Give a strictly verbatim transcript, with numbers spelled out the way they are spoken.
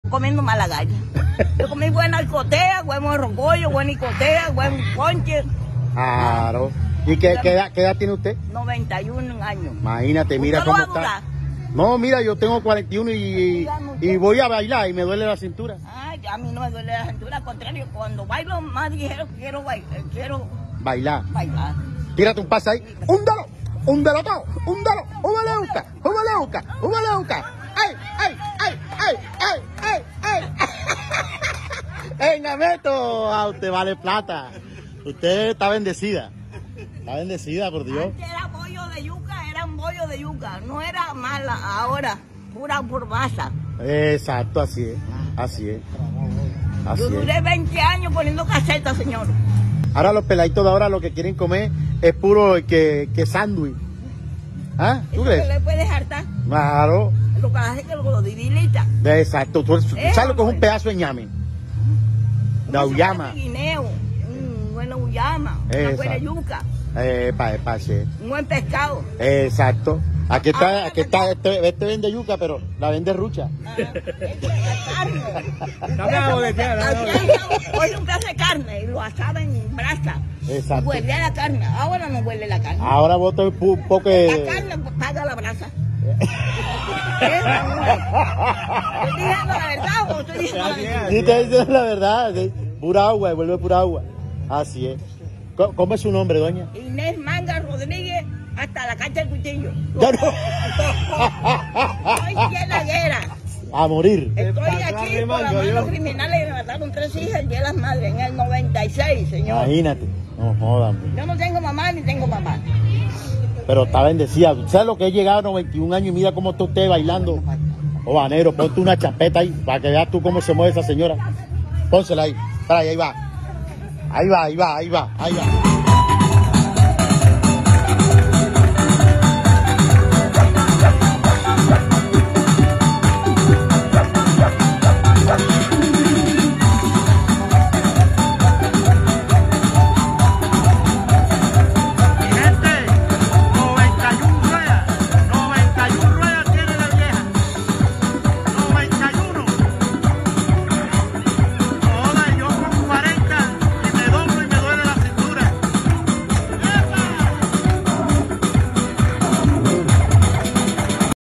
comiendo malagaña. Yo comí buena icotea, buen morrocollo, buena icotea, buen ponche. Claro. ¿Y qué, qué, edad, qué edad tiene usted? noventa y un años. Imagínate, mira ¿Usted cómo lo va a está. durar? No, mira, yo tengo cuarenta y uno y, y voy a bailar y me duele la cintura. Ay, a mí no me duele la cintura, al contrario, cuando bailo más ligero quiero bailar. Quiero Bailar. bailar. Tírate un pase ahí. ¡Húndalo! ¡Húndalo todo! ¡Húndalo! ¡Húbaleuca! ¡Húbaleuca! ¡Húbaleuca! ¡Ay, ay, ay, ay, ay, ay, ay! Venga, Meto, a usted vale plata. Usted está bendecida. Está bendecida, por Dios. Antes era bollo de yuca, eran bollo de yuca, no era mala, ahora pura por masa. Exacto, así es. Así es. Así Yo duré es. veinte años poniendo casetas, señor. Ahora los peladitos de ahora lo que quieren comer es puro que, que sándwich. ¿Ah? ¿Tú Eso crees? que le puedes hartar, Claro. lo que hace que lo divilita. Exacto. ¿Tú, tú Eh, sabes lo que es un hombre. pedazo de ñame? De auyama. Un guineo, un buen auyama, una Exacto. buena yuca, Eh, pa, pa, sí. un buen pescado. Exacto. Aquí está, Ahora aquí está, este, este vende yuca, pero la vende rucha. Ah, eso es carne. Dame algo de tierra, dame algo. Hoy un pedazo de carne y lo asaba en brasa. Exacto. Y huele a la carne. Ahora no huele la carne. Ahora voto un pu- un poco La de... carne paga la brasa. ¿Estoy diciendo la verdad o estoy diciendo la mentira? Sí, te diciendo la verdad. Sí. Pura agua, vuelve pura agua. Así es. ¿Cómo, cómo es su nombre, doña? Inés Manga Rodríguez hasta la cancha del cuchillo. Ya no. Soy cienaguera. A morir. Estoy Para aquí atrás de por mango, las manos yo. criminales que me mataron tres hijas y las madres en el noventa y seis, señor. Imagínate. No jodan. Yo no tengo mamá ni tengo papá. Pero está bendecida. ¿Sabes lo que he llegado a noventa y un años y mira cómo está usted bailando? Oh, banero, ponte una champeta ahí para que veas tú cómo se mueve esa señora. Pónsela ahí. Para ahí, ahí va. Ahí va, ahí va, ahí va, ahí va.